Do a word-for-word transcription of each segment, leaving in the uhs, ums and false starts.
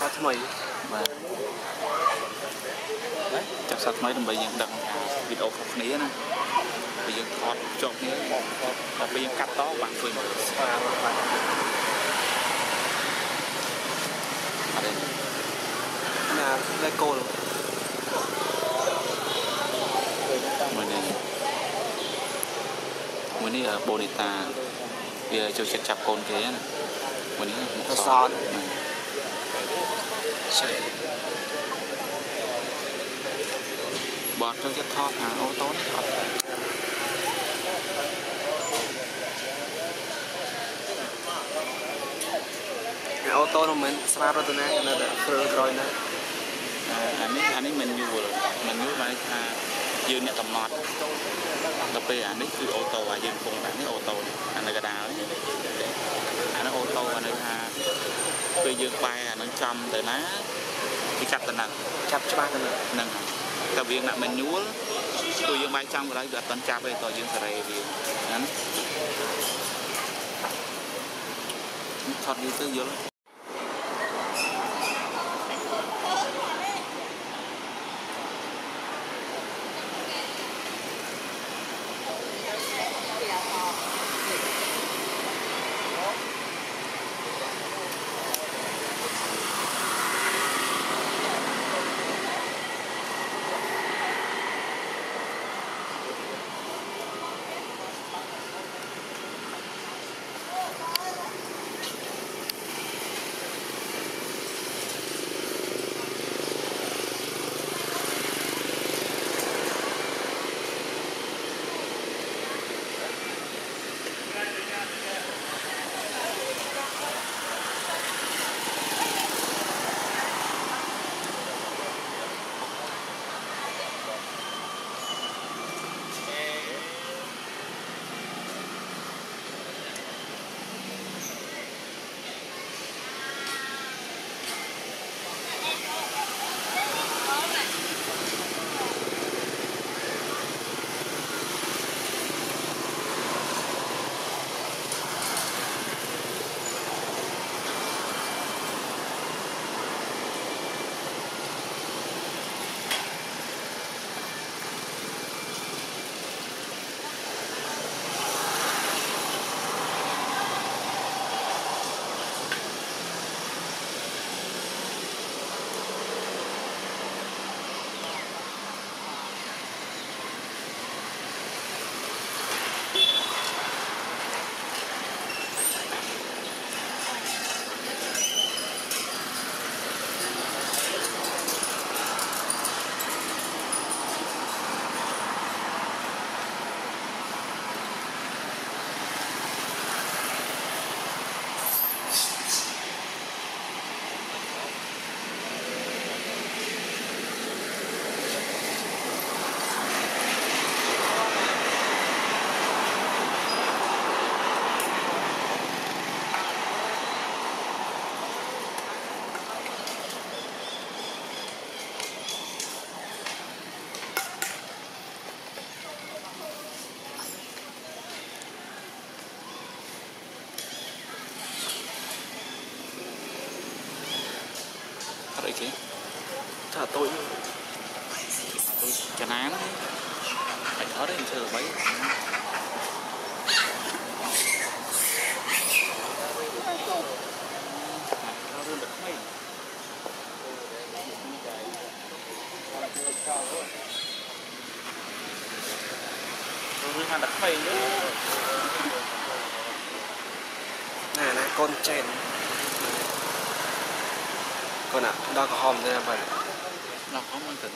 sao thế mày và chăm sóc mấy đừng bây giờ đằng video phục ní nè bây giờ hot chọn ní là bây giờ cắt tó bạn quên ở đây là đây cô rồi mình này mình đi ở Bonita bây giờ cho chặt chặt con thế nè mình đi một son bọt cho cái thọ hàng ô tô nó cái ô tô nó mình smart rồi nè nó đã phơi rồi nè anh ấy anh ấy mình như vừa mình như vậy à dương nhận tầm nọt đặc biệt anh ấyคือô tô à dương cùng anh ấy ô tô anh ấy cái đào ấy anh ấy ô tô anh ấy ha bây dương bay anh ấy chăm tới ná cái chặt tận nặng chặt cho ba tận nặng tập viên nặng mình nhúa tôi dương bay trăm cái đấy được tận chặt về tôi dương sợi vì anh thật như thế dữ lắm đấy chứ thả tôi tôi chán án phải ở đây chờ mấy tôi ăn đặt mày nữa này này con chèn con ạ đo có hòm thế là vậy nó có một tình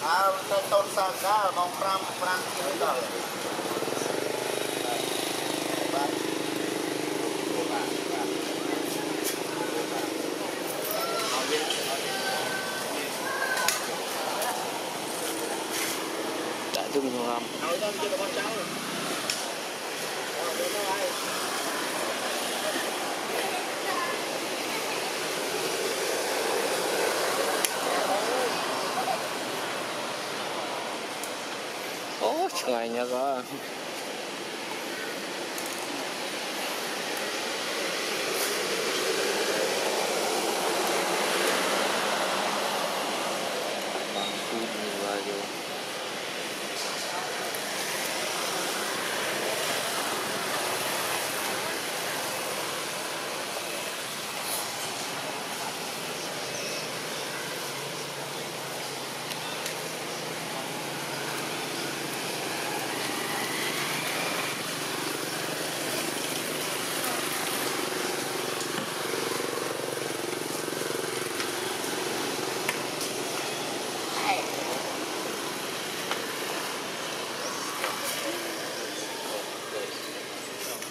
à cái tôn sa cá mong pram pram kia đó đã chung không làm ố trời nha có